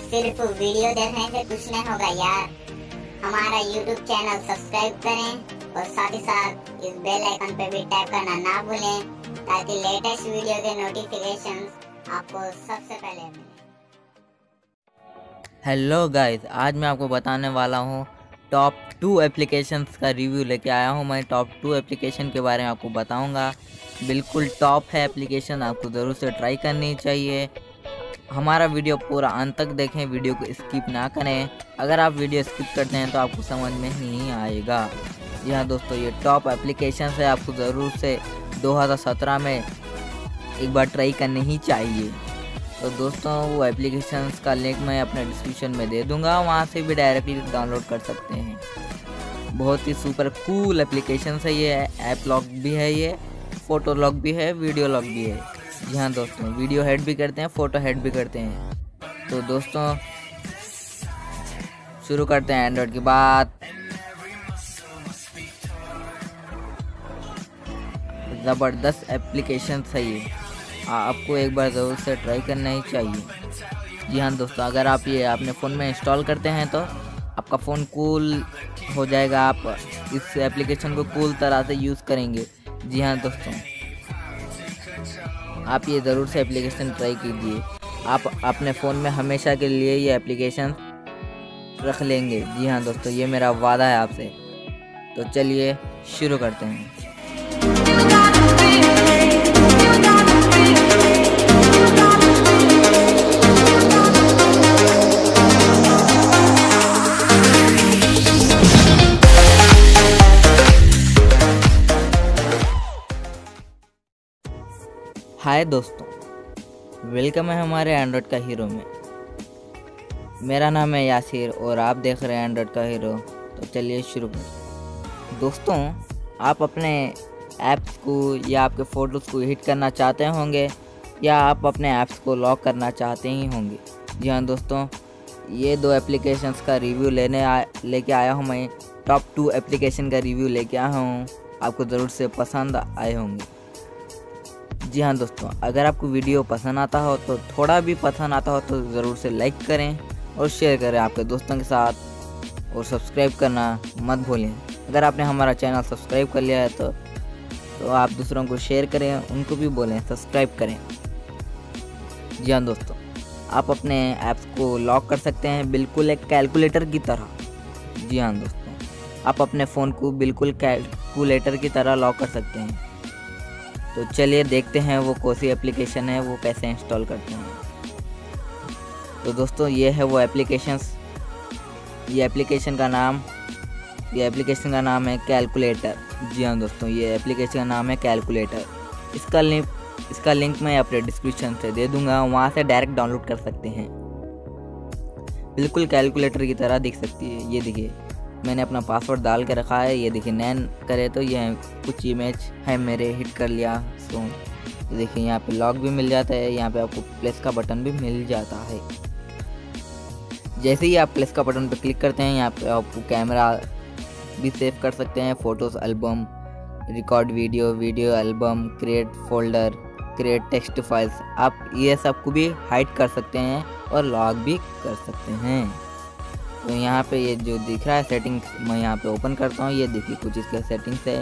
सिर्फ वीडियो देखने से कुछ नहीं होगा यार। हमारा YouTube चैनल सब्सक्राइब करें और साथ ही साथ इस बेल आइकन पे भी टैप करना ना भूलें, ताकि लेटेस्ट वीडियो के नोटिफिकेशंस आपको सबसे पहले मिलें। हेलो गाइस, आज मैं आपको बताने वाला हूँ टॉप 2 एप्लीकेशंस का रिव्यू लेके आया हूँ। मैं टॉप 2 एप्लीकेशन के बारे में आपको बताऊँगा। बिल्कुल टॉप है एप्लीकेशन, आपको ज़रूर से ट्राई करनी चाहिए। हमारा वीडियो पूरा अंत तक देखें, वीडियो को स्किप ना करें। अगर आप वीडियो स्किप करते हैं तो आपको समझ में नहीं आएगा। जी हाँ दोस्तों, ये टॉप एप्लीकेशन है, आपको ज़रूर से 2017 में एक बार ट्राई करनी ही चाहिए। तो दोस्तों, वो एप्लीकेशंस का लिंक मैं अपने डिस्क्रिप्शन में दे दूंगा, वहाँ से भी डायरेक्टली डाउनलोड कर सकते हैं। बहुत ही सुपर कूल एप्लीकेशन है ये। ऐप लॉक भी है, ये फ़ोटो लॉक भी है, वीडियो लॉक भी है। जी हाँ दोस्तों, वीडियो हेड भी करते हैं, फ़ोटो हेड भी करते हैं। तो दोस्तों शुरू करते हैं एंड्रॉयड की बात। ज़बरदस्त एप्लीकेशन है ये, आपको एक बार ज़रूर से ट्राई करना ही चाहिए। जी हाँ दोस्तों, अगर आप ये अपने फ़ोन में इंस्टॉल करते हैं तो आपका फ़ोन कूल हो जाएगा। आप इस एप्लीकेशन को कूल तरह से यूज़ करेंगे। जी हाँ दोस्तों, आप ये ज़रूर से एप्लीकेशन ट्राई कीजिए। आप अपने फ़ोन में हमेशा के लिए ये एप्लीकेशन रख लेंगे। जी हाँ दोस्तों, ये मेरा वादा है आपसे। तो चलिए शुरू करते हैं। हाय दोस्तों, वेलकम है हमारे एंड्रॉयड का हीरो में। मेरा नाम है यासिर और आप देख रहे हैं एंड्रॉयड का हीरो। तो चलिए शुरू करें। दोस्तों, आप अपने ऐप्स को या आपके फ़ोटोज़ को हिट करना चाहते होंगे, या आप अपने ऐप्स को लॉक करना चाहते ही होंगे। जी हाँ दोस्तों, ये 2 एप्लीकेशंस का रिव्यू लेके आया हूँ मैं। टॉप 2 एप्लीकेशन का रिव्यू लेके आया हूँ, आपको ज़रूर से पसंद आए होंगे। जी हाँ दोस्तों, अगर आपको वीडियो पसंद आता हो तो थोड़ा भी पसंद आता हो तो ज़रूर से लाइक करें और शेयर करें आपके दोस्तों के साथ, और सब्सक्राइब करना मत भूलें। अगर आपने हमारा चैनल सब्सक्राइब कर लिया है तो आप दूसरों को शेयर करें, उनको भी बोलें सब्सक्राइब करें। जी हाँ दोस्तों, आप अपने ऐप्स को लॉक कर सकते हैं, बिल्कुल एक कैलकुलेटर की तरह। जी हाँ दोस्तों, आप अपने फ़ोन को बिल्कुल कैलकुलेटर की तरह लॉक कर सकते हैं। तो चलिए देखते हैं वो कौन सी एप्लीकेशन है, वो कैसे इंस्टॉल करते हैं। तो दोस्तों, ये है वो एप्लीकेशंस। ये एप्लीकेशन का नाम है कैलकुलेटर। जी हाँ दोस्तों, ये एप्लीकेशन का नाम है कैलकुलेटर। इसका लिंक मैं अपने डिस्क्रिप्शन से दे दूंगा, वहाँ से डायरेक्ट डाउनलोड कर सकते हैं। बिल्कुल कैलकुलेटर की तरह दिख सकती है। ये देखिए, मैंने अपना पासवर्ड डाल के रखा है। ये देखिए, नैन करे तो ये कुछ इमेज है मेरे, हिट कर लिया। सो देखिए, यहाँ पे लॉक भी मिल जाता है, यहाँ पे आपको प्लस का बटन भी मिल जाता है। जैसे ही आप प्लस का बटन पे क्लिक करते हैं, यहाँ पे आपको कैमरा भी सेव कर सकते हैं, photos album, record video album, create folder, create text files. आप ये सब को भी हाइड कर सकते हैं और लॉक भी कर सकते हैं। तो यहाँ पे ये जो दिख रहा है सेटिंग्स, मैं यहाँ पे ओपन करता हूँ। ये देखिए कुछ इसके सेटिंग्स है।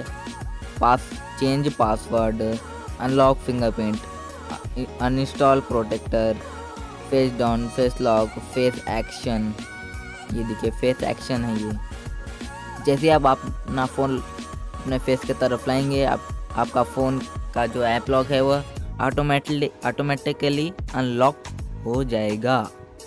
Change password, unlock fingerprint, uninstall protector, face down, face lock, face action. ये देखिए फेस एक्शन है ये। जैसे आप अपना फ़ोन अपने फेस की तरफ लाएंगे, आपका फ़ोन का जो ऐप लॉक है वो ऑटोमेटिकली अनलॉक हो जाएगा।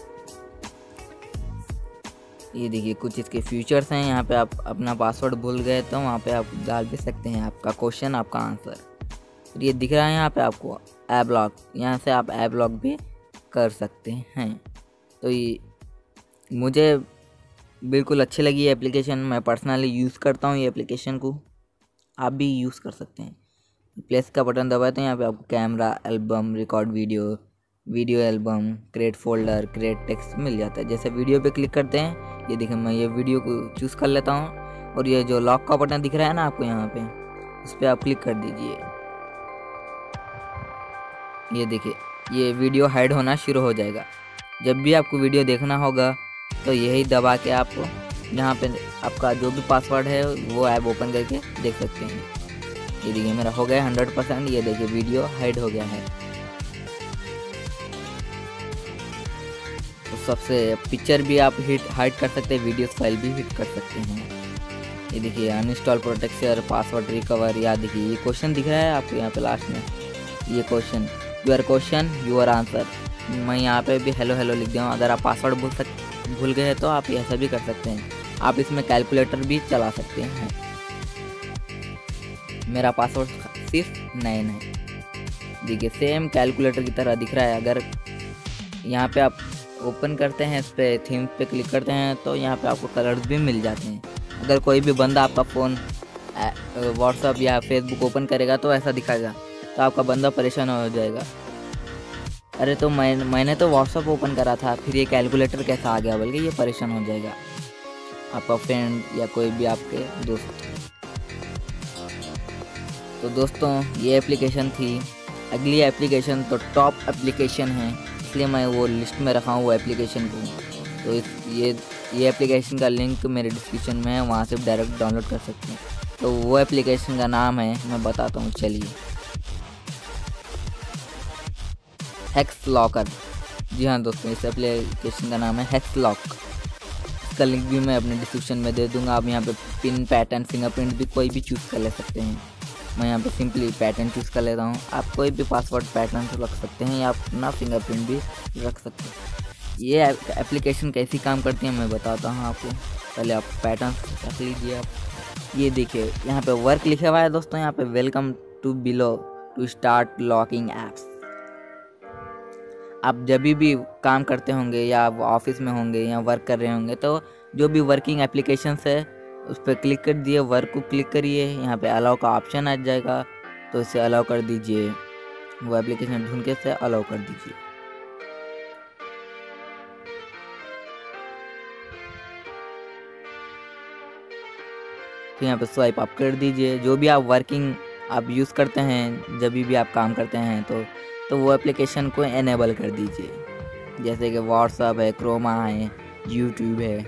ये देखिए कुछ इसके फीचर्स हैं। यहाँ पे आप अपना पासवर्ड भूल गए तो वहाँ पे आप डाल भी सकते हैं आपका क्वेश्चन, आपका आंसर। और ये दिख रहा है यहाँ पे आपको ऐप लॉक, यहाँ से आप ऐप लॉक भी कर सकते हैं। तो ये मुझे बिल्कुल अच्छी लगी ये एप्लीकेशन। मैं पर्सनली यूज़ करता हूँ ये एप्लीकेशन को, आप भी यूज़ कर सकते हैं। प्लस का बटन दबाए तो यहाँ पे आपको camera, album, record video album, create folder, create text मिल जाता है। जैसे वीडियो पे क्लिक करते हैं, ये देखिए मैं ये वीडियो को चूज़ कर लेता हूँ, और ये जो लॉक का बटन दिख रहा है ना आपको यहाँ पे, उस पर आप क्लिक कर दीजिए। ये देखिए ये वीडियो हाइड होना शुरू हो जाएगा। जब भी आपको वीडियो देखना होगा तो यही दबा के आप यहाँ पे आपका जो भी पासवर्ड है वो ऐप ओपन करके देख सकते हैं। ये देखिए मेरा हो गया 100%। ये देखिए वीडियो हाइड हो गया है। तो सबसे पिक्चर भी आप हाइड कर सकते हैं, वीडियो फाइल भी हिट कर सकते हैं। ये देखिए अनइंस्टॉल प्रोटेक्शन, पासवर्ड रिकवर। या देखिए ये क्वेश्चन दिख रहा है आपको यहाँ पे लास्ट में, ये question your question your answer. मैं यहाँ पे भी हेलो हेलो लिख दिया हूँ। अगर आप पासवर्ड भूल गए तो आप ऐसा भी कर सकते हैं। आप इसमें कैलकुलेटर भी चला सकते हैं। मेरा पासवर्ड सिर्फ 9 है। देखिए सेम कैलकुलेटर की तरह दिख रहा है। अगर यहाँ पे आप ओपन करते हैं, इस पर थीम पे क्लिक करते हैं तो यहाँ पे आपको कलर्स भी मिल जाते हैं। अगर कोई भी बंदा आपका फ़ोन व्हाट्सअप या फेसबुक ओपन करेगा तो ऐसा दिखाएगा, तो आपका बंदा परेशान हो जाएगा। अरे तो मैंने तो व्हाट्सअप ओपन करा था, फिर ये कैलकुलेटर कैसा आ गया, बल्कि ये परेशान हो जाएगा आपका फ्रेंड या कोई भी आपके दोस्त। तो दोस्तों ये एप्लीकेशन थी। अगली एप्लीकेशन तो टॉप एप्लीकेशन है, इसलिए मैं वो लिस्ट में रखा हूँ वो एप्लीकेशन को। तो ये एप्लीकेशन का लिंक मेरे डिस्क्रिप्शन में है, वहाँ से डायरेक्ट डाउनलोड कर सकते हैं। तो वो एप्लीकेशन का नाम है, मैं बताता हूँ, चलिए, हैक्स लॉकर। जी हाँ दोस्तों, इस एप्लीकेशन का नाम है हैक्स लॉक। इसका लिंक भी मैं अपने डिस्क्रिप्शन में दे दूँगा। आप यहाँ पे पिन, पैटर्न, फिंगरप्रिंट भी कोई भी चूज़ कर ले सकते हैं। मैं यहाँ पे सिंपली पैटर्न चूज़ कर लेता हूँ। आप कोई भी पासवर्ड पैटर्न से रख सकते हैं या अपना फिंगरप्रिंट भी रख सकते हैं। ये एप्लीकेशन कैसी काम करती है मैं बताता हूँ आपको। पहले आप पैटर्न रख लीजिए। आप ये देखिए यहाँ पे वर्क लिखा हुआ है दोस्तों, यहाँ पे welcome to below to start locking apps. आप जब भी काम करते होंगे या आप ऑफिस में होंगे या वर्क कर रहे होंगे, तो जो भी वर्किंग एप्लीकेशंस है उस पर क्लिक कर दिए, वर्क को क्लिक करिए, यहाँ पे अलाउ का ऑप्शन आ जाएगा, तो इसे अलाउ कर दीजिए। वो एप्लीकेशन ढूंढ के से अलाउ कर दीजिए। तो यहाँ पे स्वाइप आप कर दीजिए। जो भी आप वर्किंग आप यूज़ करते हैं, जब भी आप काम करते हैं तो वो एप्लीकेशन को एनेबल कर दीजिए। जैसे कि व्हाट्सअप है, क्रोमा है, यूट्यूब है,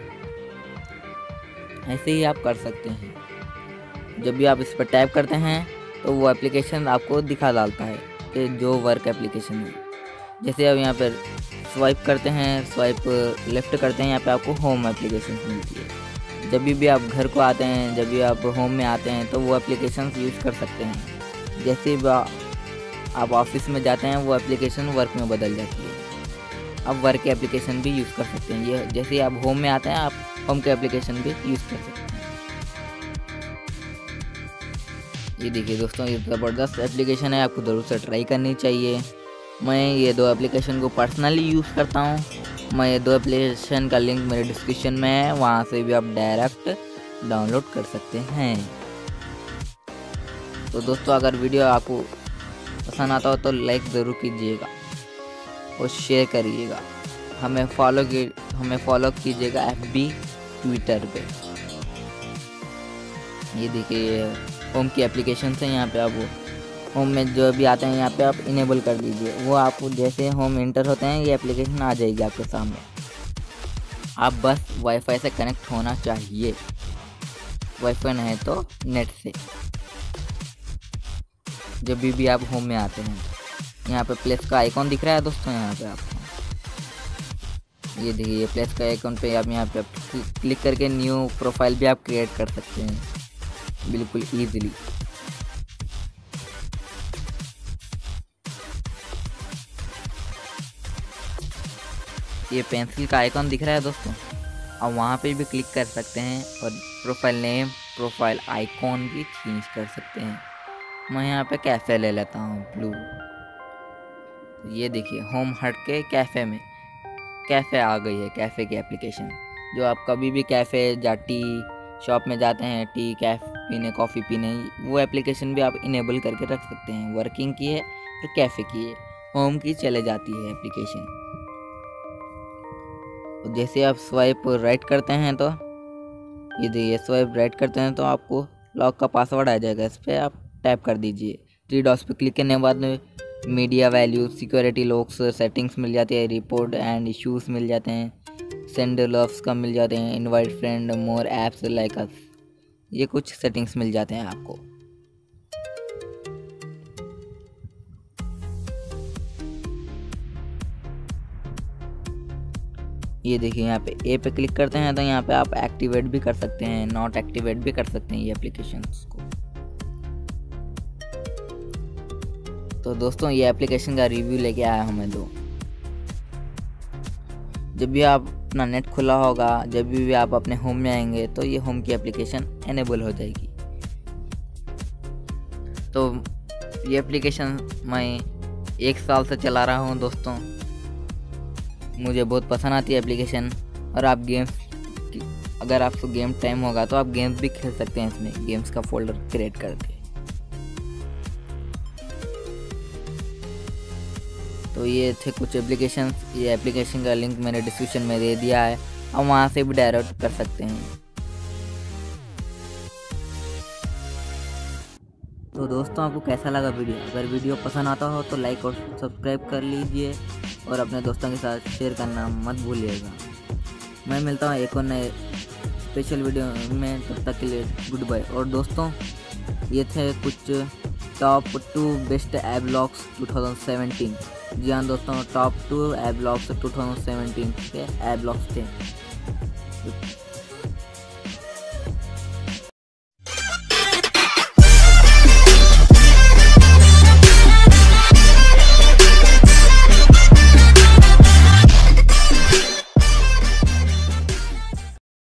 ऐसे ही आप कर सकते हैं। जब भी आप इस पर टैप करते हैं तो वो एप्लीकेशन आपको दिखा डालता है कि जो वर्क एप्लीकेशन है। जैसे अब यहाँ पर स्वाइप करते हैं, स्वाइप लेफ़्ट करते हैं, यहाँ पे आपको होम एप्लीकेशन मिलती है। जब भी आप घर को आते हैं, जब भी आप होम में आते हैं तो वो एप्लीकेशन यूज़ कर सकते हैं। जैसे भी आप ऑफिस में जाते हैं वो एप्लीकेशन वर्क में बदल जाती है। आप वर्क के एप्लीकेशन भी यूज़ कर सकते हैं। ये जैसे आप होम में आते हैं, आप होम के एप्लीकेशन भी यूज़ कर सकते हैं। ये देखिए दोस्तों, ये ज़बरदस्त एप्लीकेशन है, आपको ज़रूर से ट्राई करनी चाहिए। मैं ये 2 एप्लीकेशन को पर्सनली यूज़ करता हूँ। मैं ये 2 एप्लीकेशन का लिंक मेरे डिस्क्रिप्शन में है, वहाँ से भी आप डायरेक्ट डाउनलोड कर सकते हैं। तो दोस्तों अगर वीडियो आपको पसंद आता हो तो लाइक ज़रूर कीजिएगा और शेयर करिएगा। हमें फॉलो कीजिएगा FB, ट्विटर पे। ये देखिए होम की एप्लीकेशन है, यहाँ पे आप होम में जो भी आते हैं यहाँ पे आप इनेबल कर दीजिए। वो आपको जैसे होम इंटर होते हैं ये एप्लीकेशन आ जाएगी आपके सामने। आप बस वाईफाई से कनेक्ट होना चाहिए, वाईफाई नहीं तो नेट से। जब भी आप होम में आते हैं, यहाँ पे प्लस का आइकॉन दिख रहा है दोस्तों, यहाँ पे आपको ये देखिए, ये प्लस का आइकॉन पे आप यहाँ पे क्लिक करके न्यू प्रोफाइल भी आप क्रिएट कर सकते हैं बिल्कुल ईजिली। ये पेंसिल का आइकॉन दिख रहा है दोस्तों, आप वहाँ पे भी क्लिक कर सकते हैं और प्रोफाइल नेम, प्रोफाइल आइकॉन भी चेंज कर सकते हैं। मैं यहाँ पे कैफ़े ले लेता हूँ ब्लू। ये देखिए होम हट के कैफ़े में कैफ़े आ गई है, कैफ़े की एप्लीकेशन। जो आप कभी भी कैफ़े या टी शॉप में जाते हैं, टी पीने, कॉफ़ी पीने, वो एप्लीकेशन भी आप इनेबल करके रख सकते हैं। वर्किंग की है और कैफ़े की है, होम की चले जाती है एप्लीकेशन। जैसे आप स्वाइप राइट करते हैं तो ये देखिए, स्वाइप राइट करते हैं तो आपको लॉक का पासवर्ड आ जाएगा। इस पर आप टैप कर दीजिए। 3 डॉट्स पे क्लिक करने के बाद में media value, security locks settings मिल जाती है, रिपोर्ट एंड इश्यूज मिल जाते हैं, सेंड लव्स का मिल जाते हैं, invite friend, more apps like us, ये कुछ सेटिंग्स मिल जाते हैं आपको। ये देखिए यहाँ पे ए पे क्लिक करते हैं तो यहाँ पे आप एक्टिवेट भी कर सकते हैं, नॉट एक्टिवेट भी कर सकते हैं ये एप्लीकेशंस को। तो दोस्तों ये एप्लीकेशन का रिव्यू लेके आया हूँ मैं दो। जब भी आप अपना नेट खुला होगा, जब भी आप अपने होम में आएंगे तो ये होम की एप्लीकेशन एनेबल हो जाएगी। तो ये एप्लीकेशन मैं 1 साल से चला रहा हूँ दोस्तों, मुझे बहुत पसंद आती है एप्लीकेशन। और आप अगर आपको गेम टाइम होगा तो आप गेम्स भी खेल सकते हैं इसमें, गेम्स का फोल्डर क्रिएट करके। तो ये थे कुछ एप्लीकेशन, ये एप्लीकेशन का लिंक मैंने डिस्क्रिप्शन में दे दिया है, आप वहाँ से भी डाउनलोड कर सकते हैं। तो दोस्तों आपको कैसा लगा वीडियो? अगर वीडियो पसंद आता हो तो लाइक और सब्सक्राइब कर लीजिए और अपने दोस्तों के साथ शेयर करना मत भूलिएगा। मैं मिलता हूँ एक और नए स्पेशल वीडियो में, तब तक के लिए गुड बाय। और दोस्तों ये थे कुछ टॉप 2 बेस्ट ऐप ब्लॉग्स 2017। जी हाँ दोस्तों, टॉप 2 ऐप ब्लॉग्स 2017 के ऐप ब्लॉग्स थे।